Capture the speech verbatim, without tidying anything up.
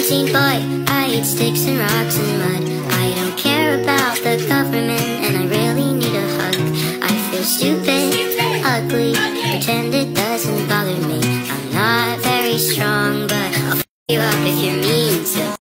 seventeen boy, I eat sticks and rocks and mud. I don't care about the government, and I really need a hug. I feel stupid, ugly, pretend it doesn't bother me. I'm not very strong, but I'll f you up if you're mean to